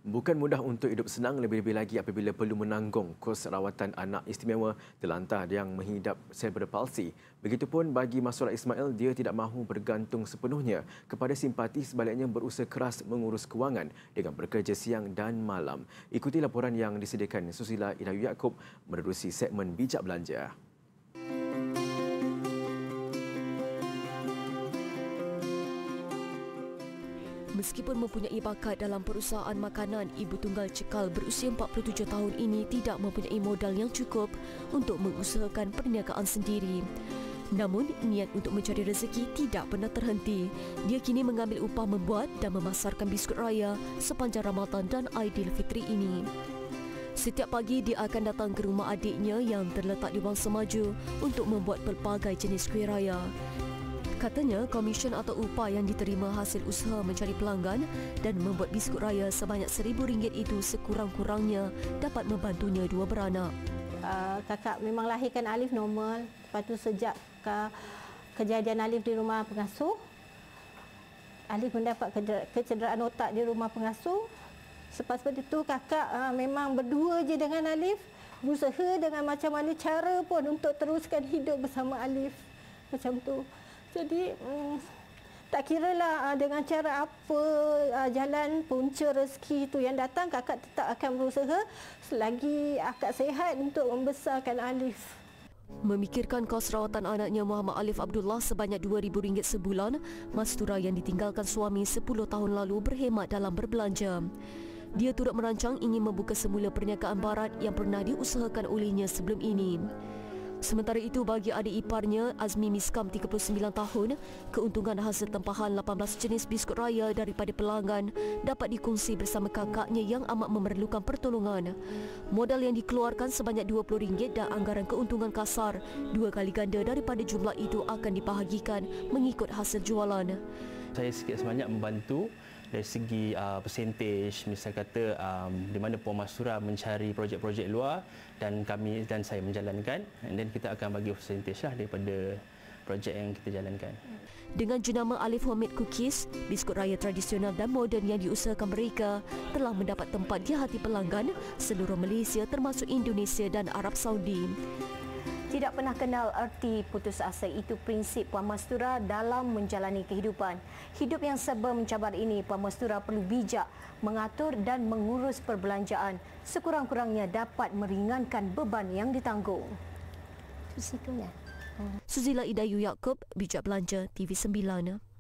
Bukan mudah untuk hidup senang, lebih-lebih lagi apabila perlu menanggung kos rawatan anak istimewa terlantar yang mengidap cerebral palsy. Begitupun bagi Mastura Ismail, dia tidak mahu bergantung sepenuhnya kepada simpati, sebaliknya berusaha keras mengurus kewangan dengan bekerja siang dan malam. Ikuti laporan yang disediakan Susila Idayu Yaakob menerusi segmen Bijak Belanja. Meskipun mempunyai bakat dalam perusahaan makanan, ibu tunggal cekal berusia 47 tahun ini tidak mempunyai modal yang cukup untuk mengusahakan perniagaan sendiri. Namun, niat untuk mencari rezeki tidak pernah terhenti. Dia kini mengambil upah membuat dan memasarkan biskut raya sepanjang Ramadan dan Aidilfitri ini. Setiap pagi, dia akan datang ke rumah adiknya yang terletak di Wangsa Maju untuk membuat pelbagai jenis kuih raya. Katanya, komisen atau upah yang diterima hasil usaha mencari pelanggan dan membuat biskut raya sebanyak RM1,000 itu sekurang-kurangnya dapat membantunya dua beranak. Kakak memang lahirkan Alif normal. Lepas tu sejak kejadian Alif di rumah pengasuh, Alif mendapat kecederaan otak di rumah pengasuh. Selepas itu kakak memang berdua je dengan Alif, berusaha dengan macam mana cara pun untuk teruskan hidup bersama Alif. Macam tu. Jadi tak kiralah dengan cara apa jalan punca rezeki itu yang datang, kakak tetap akan berusaha selagi akak sihat untuk membesarkan Alif. Memikirkan kos rawatan anaknya Muhammad Alif Abdullah sebanyak RM2,000 sebulan, Mastura yang ditinggalkan suami 10 tahun lalu berhemat dalam berbelanja. Dia turut merancang ingin membuka semula perniagaan barat yang pernah diusahakan olehnya sebelum ini. Sementara itu, bagi adik iparnya, Azmi Miskam 39 tahun, keuntungan hasil tempahan 18 jenis biskut raya daripada pelanggan dapat dikongsi bersama kakaknya yang amat memerlukan pertolongan. Modal yang dikeluarkan sebanyak RM20 dan anggaran keuntungan kasar 2 kali ganda daripada jumlah itu akan dibahagikan mengikut hasil jualan. Saya sikit sebanyak membantu dari segi persentage, misal kata di mana Puan Mastura mencari projek-projek luar dan saya menjalankan, dan kita akan bagi persentage lah daripada projek yang kita jalankan. Dengan jenama Alif Homemade Cookies, biskut raya tradisional dan moden yang diusahakan mereka telah mendapat tempat di hati pelanggan seluruh Malaysia termasuk Indonesia dan Arab Saudi. Tidak pernah kenal erti putus asa, itu prinsip Puan Mastura dalam menjalani kehidupan. Hidup yang serba mencabar ini, Puan Mastura perlu bijak mengatur dan mengurus perbelanjaan. Sekurang-kurangnya dapat meringankan beban yang ditanggung. Susila Idayu Yaakob, Bijak Belanja, TV9.